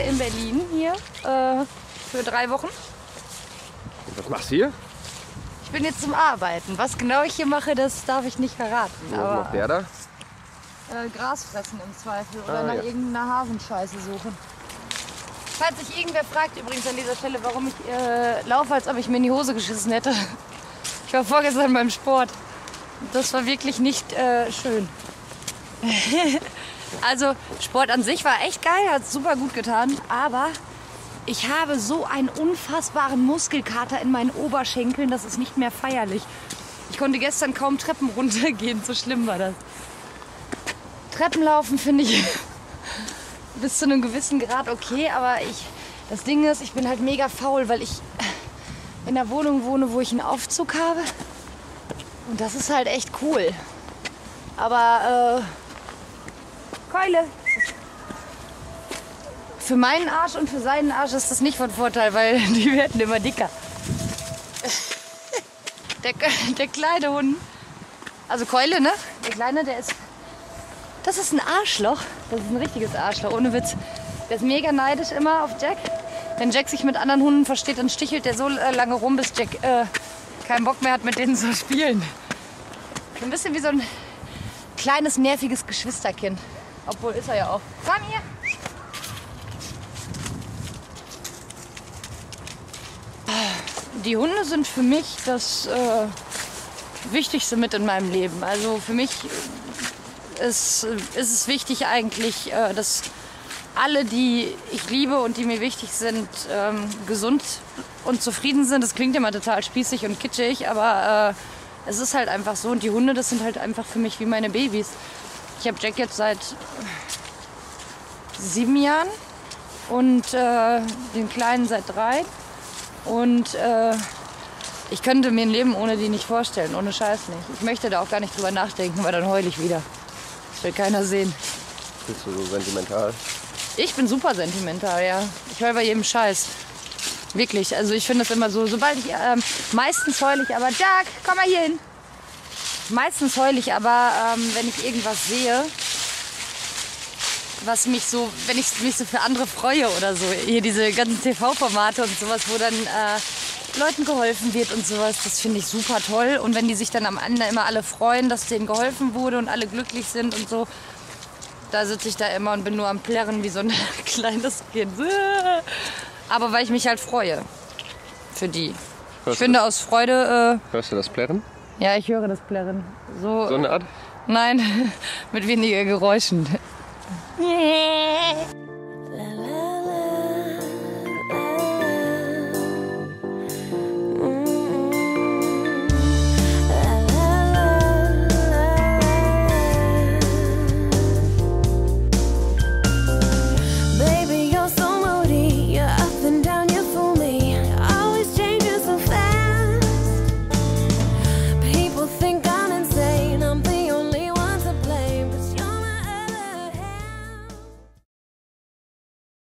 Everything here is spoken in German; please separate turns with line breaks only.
in Berlin hier für 3 Wochen.
Und was machst du hier?
Ich bin jetzt zum Arbeiten. Was genau ich hier mache, das darf ich nicht verraten.
Was macht der da?
Gras fressen im Zweifel oder nach irgendeiner Hafenscheiße suchen. Falls sich irgendwer fragt übrigens an dieser Stelle, warum ich laufe, als ob ich mir in die Hose geschissen hätte. Ich war vorgestern beim Sport. Das war wirklich nicht schön. Also Sport an sich war echt geil, hat super gut getan, aber ich habe so einen unfassbaren Muskelkater in meinen Oberschenkeln, das ist nicht mehr feierlich. Ich konnte gestern kaum Treppen runtergehen, so schlimm war das. Treppenlaufen finde ich bis zu einem gewissen Grad okay, aber das Ding ist, ich bin halt mega faul, weil ich in einer Wohnung wohne, wo ich einen Aufzug habe. Und das ist halt echt cool. Aber Keule. Für meinen Arsch und für seinen Arsch ist das nicht von Vorteil, weil die werden immer dicker. Der kleine Hund, also Keule, ne? Der Kleine, das ist ein Arschloch. Das ist ein richtiges Arschloch, ohne Witz. Der ist mega neidisch immer auf Jack. Wenn Jack sich mit anderen Hunden versteht, dann stichelt der so lange rum, bis Jack keinen Bock mehr hat, mit denen zu spielen. So ein bisschen wie so ein kleines, nerviges Geschwisterkind. Obwohl, ist er ja auch. Komm hier! Die Hunde sind für mich das Wichtigste mit in meinem Leben. Also für mich ist es wichtig eigentlich, dass alle, die ich liebe und die mir wichtig sind, gesund und zufrieden sind. Das klingt immer total spießig und kitschig, aber es ist halt einfach so. Und die Hunde, das sind halt einfach für mich wie meine Babys. Ich habe Jack jetzt seit 7 Jahren und den Kleinen seit 3. Und ich könnte mir ein Leben ohne die nicht vorstellen, ohne Scheiß nicht. Ich möchte da auch gar nicht drüber nachdenken, weil dann heule ich wieder. Das will keiner sehen.
Bist du so sentimental?
Ich bin super sentimental, ja. Ich heule bei jedem Scheiß. Wirklich, also ich finde das immer so, sobald ich, meistens heule ich aber, Jack, komm mal hier hin. Meistens heule ich aber, wenn ich irgendwas sehe, was mich so, wenn ich mich so für andere freue oder so. Hier diese ganzen TV-Formate und sowas, wo dann Leuten geholfen wird und sowas, das finde ich super toll. Und wenn die sich dann am Ende immer alle freuen, dass denen geholfen wurde und alle glücklich sind und so, da sitze ich da immer und bin nur am Plärren wie so ein kleines Kind. Aber weil ich mich halt freue für die. Ich finde aus Freude...
Hörst du das Plärren?
Ja, ich höre das Plärren. So
So eine Art?
Nein, mit weniger Geräuschen.